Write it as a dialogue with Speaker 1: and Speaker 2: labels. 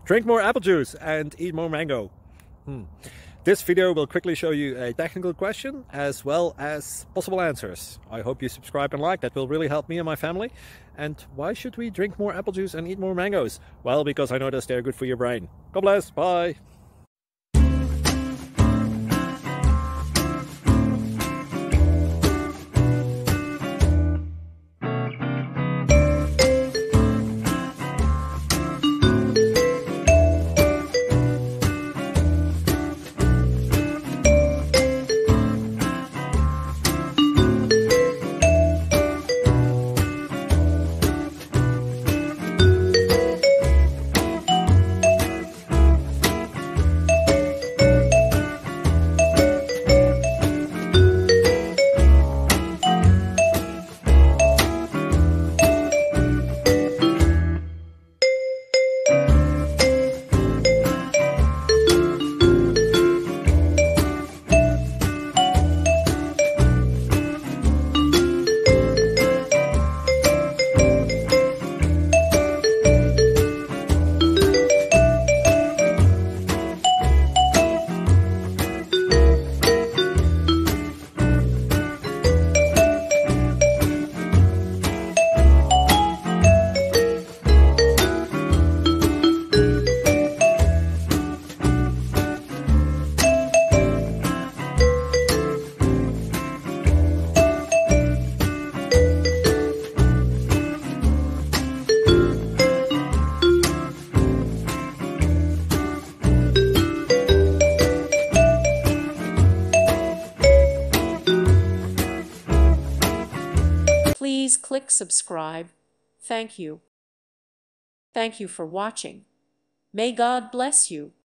Speaker 1: Drink more apple juice and eat more mango. This video will quickly show you a technical question as well as possible answers. I hope you subscribe and like, that will really help me and my family. And why should we drink more apple juice and eat more mangoes? Well, because I noticed they're good for your brain. God bless, bye.
Speaker 2: Please click subscribe. Thank you. Thank you for watching. May God bless you.